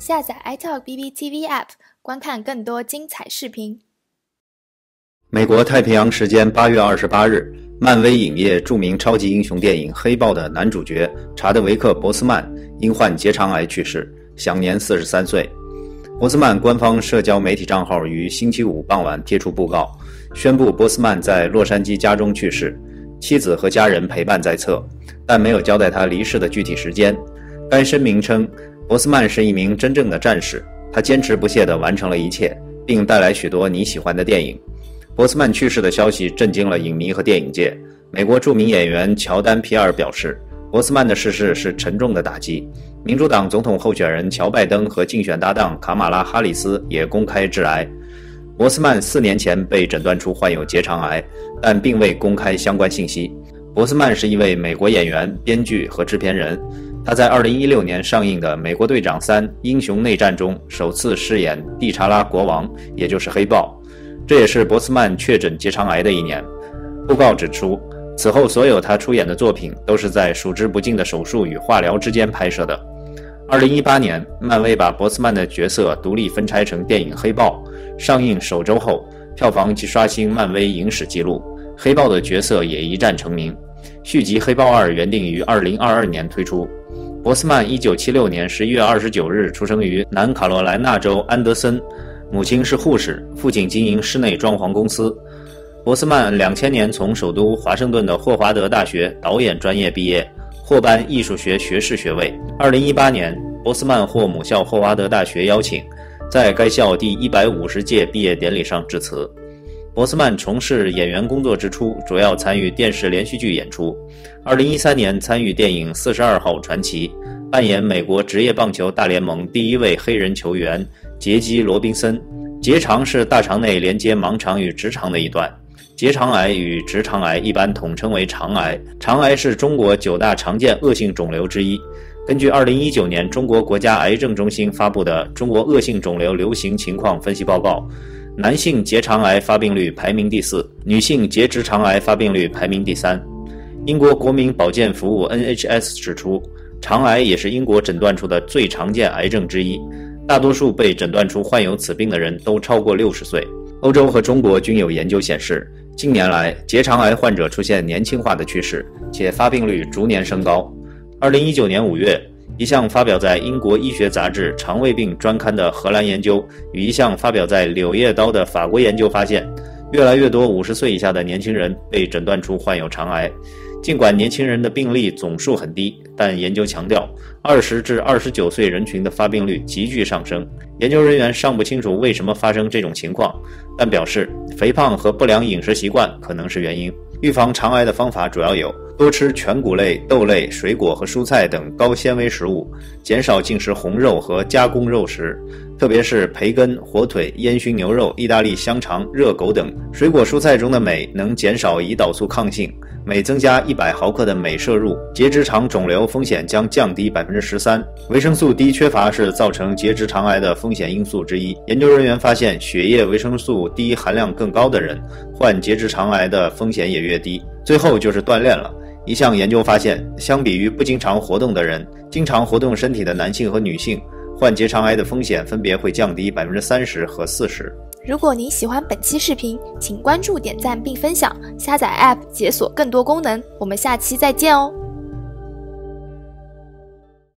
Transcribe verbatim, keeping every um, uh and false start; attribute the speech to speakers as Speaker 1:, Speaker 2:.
Speaker 1: 下载 iTalk B B T V App， 观看更多精彩视频。
Speaker 2: 美国太平洋时间八月二十八日，漫威影业著名超级英雄电影《黑豹》的男主角查德维克·博斯曼因患结肠癌去世，享年四十三岁。博斯曼官方社交媒体账号于星期五傍晚贴出布告，宣布博斯曼在洛杉矶家中去世，妻子和家人陪伴在侧，但没有交代他离世的具体时间。该声明称，博斯曼是一名真正的战士，他坚持不懈地完成了一切，并带来许多你喜欢的电影。博斯曼去世的消息震惊了影迷和电影界。美国著名演员乔丹·皮尔表示，博斯曼的逝世是沉重的打击。民主党总统候选人乔拜登和竞选搭档卡马拉·哈里斯也公开致癌。博斯曼四年前被诊断出患有结肠癌，但并未公开相关信息。博斯曼是一位美国演员、编剧和制片人。他在二零一六年上映的《美国队长三：英雄内战》中首次饰演蒂查拉国王，也就是黑豹。这也是博斯曼确诊结肠癌的一年。布告指出，此后所有他出演的作品都是在数之不尽的手术与化疗之间拍摄的。二零一八年，漫威把博斯曼的角色独立分拆成电影《黑豹》，上映首周后，票房即刷新漫威影史纪录，黑豹的角色也一战成名。续集《黑豹二》原定于二零二二年推出。博斯曼一九七六年十一月二十九日出生于南卡罗来纳州安德森，母亲是护士，父亲经营室内装潢公司。博斯曼两千年从首都华盛顿的霍华德大学导演专业毕业，获颁艺术学学士学位。二零一八年，博斯曼获母校霍华德大学邀请，在该校第一百五十届毕业典礼上致辞。博斯曼从事演员工作之初，主要参与电视连续剧演出。二零一三年参与电影《四十二号传奇》，扮演美国职业棒球大联盟第一位黑人球员杰基·罗宾森。结肠是大肠内连接盲肠与直肠的一段。结肠癌与直肠癌一般统称为肠癌。肠癌是中国九大常见恶性肿瘤之一。根据二零一九年中国国家癌症中心发布的《中国恶性肿瘤流行情况分析报告》，男性结肠癌发病率排名第四，女性结直肠癌发病率排名第三。英国国民保健服务 N H S 指出，肠癌也是英国诊断出的最常见癌症之一，大多数被诊断出患有此病的人都超过六十岁。欧洲和中国均有研究显示，近年来结肠癌患者出现年轻化的趋势，且发病率逐年升高。二零一九年五月，一项发表在英国医学杂志肠胃病专刊的荷兰研究与一项发表在柳叶刀的法国研究发现，越来越多五十岁以下的年轻人被诊断出患有肠癌。尽管年轻人的病例总数很低，但研究强调二十至二十九岁人群的发病率急剧上升。研究人员尚不清楚为什么发生这种情况，但表示肥胖和不良饮食习惯可能是原因。预防肠癌的方法主要有多吃全谷类、豆类、水果和蔬菜等高纤维食物，减少进食红肉和加工肉食，特别是培根、火腿、烟熏牛肉、意大利香肠、热狗等。水果蔬菜中的镁能减少胰岛素抗性，每增加一百毫克的镁摄入，结直肠肿瘤风险将降低 百分之十三。 维生素 D 缺乏是造成结直肠癌的风险因素之一。研究人员发现，血液维生素 D 含量更高的人，患结直肠癌的风险也越低。最后就是锻炼了。一项研究发现，相比于不经常活动的人，经常活动身体的男性和女性，患结肠癌的风险分别会降低 百分之三十 和 百分之四十。
Speaker 1: 如果您喜欢本期视频，请关注、点赞并分享，下载 App 解锁更多功能。我们下期再见哦。